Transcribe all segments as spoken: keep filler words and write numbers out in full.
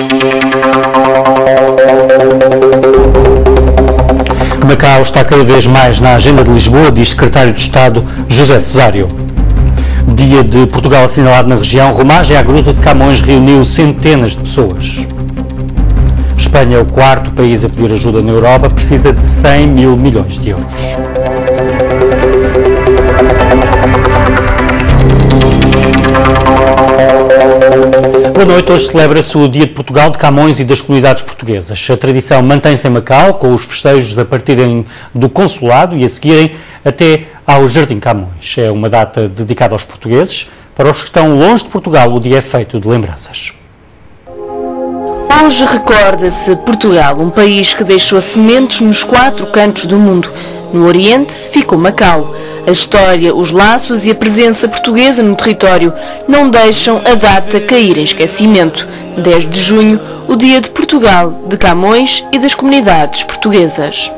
Macau está cada vez mais na agenda de Lisboa, diz secretário de Estado José Cesário. Dia de Portugal assinalado na região, romagem à Gruta de Camões reuniu centenas de pessoas. Espanha é o quarto país a pedir ajuda na Europa, precisa de cem mil milhões de euros. Boa noite, hoje celebra-se o Dia de Portugal, de Camões e das comunidades portuguesas. A tradição mantém-se em Macau, com os festejos a partirem do consulado e a seguirem até ao Jardim Camões. É uma data dedicada aos portugueses. Para os que estão longe de Portugal, o dia é feito de lembranças. Hoje recorda-se Portugal, um país que deixou sementes nos quatro cantos do mundo. No Oriente ficou Macau. A história, os laços e a presença portuguesa no território não deixam a data cair em esquecimento. dez de junho, o Dia de Portugal, de Camões e das comunidades portuguesas.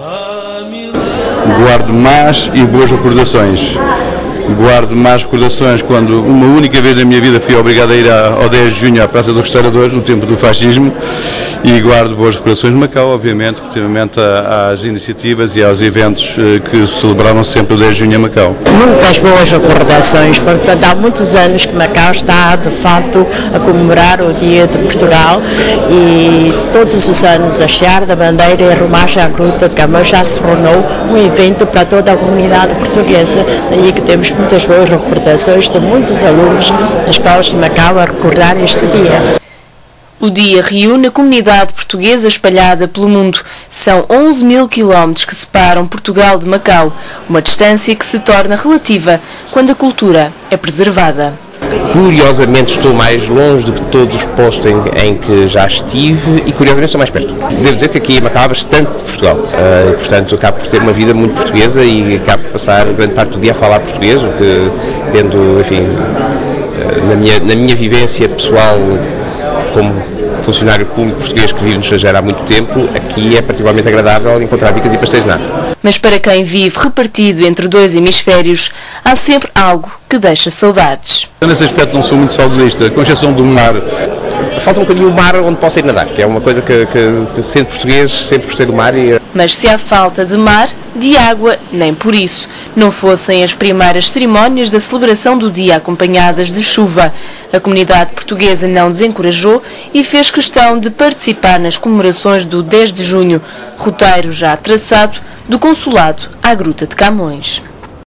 Guardo más e boas recordações. Guardo más recordações quando uma única vez na minha vida fui obrigado a ir ao dez de junho à Praça dos Restauradores, no tempo do fascismo, e guardo boas recordações de Macau, obviamente, relativamente às iniciativas e aos eventos que celebraram sempre o dez de junho em Macau. Muitas boas recordações, porque há muitos anos que Macau está, de facto, a comemorar o Dia de Portugal e todos os anos a Chear da Bandeira e a Romagem à Gruta de Camões já se tornou um evento para toda a comunidade portuguesa, daí que temos muitas boas recordações de muitos alunos das escolas de Macau a recordar este dia. O dia reúne a comunidade portuguesa espalhada pelo mundo. São onze mil quilómetros que separam Portugal de Macau, uma distância que se torna relativa quando a cultura é preservada. Curiosamente estou mais longe do que todos os postos em, em que já estive e curiosamente estou mais perto. Devo dizer que aqui em Macau há bastante de Portugal uh, e portanto acabo por ter uma vida muito portuguesa e acabo por passar grande parte do dia a falar português, o que tendo, enfim, uh, na, minha, na minha vivência pessoal como funcionário público português que vive no estrangeiro há muito tempo, aqui é particularmente agradável encontrar bicas e pastéis de nata. Mas para quem vive repartido entre dois hemisférios, há sempre algo que deixa saudades. Nesse aspecto não sou muito saudosista, com exceção do mar. Falta um bocadinho o mar onde possa ir nadar, que é uma coisa que, que, que sendo português, sempre gostei do mar. E... Mas se há falta de mar, de água, nem por isso. Não fossem as primeiras cerimónias da celebração do dia acompanhadas de chuva. A comunidade portuguesa não desencorajou e fez questão de participar nas comemorações do dez de junho, roteiro já traçado do consulado à Gruta de Camões.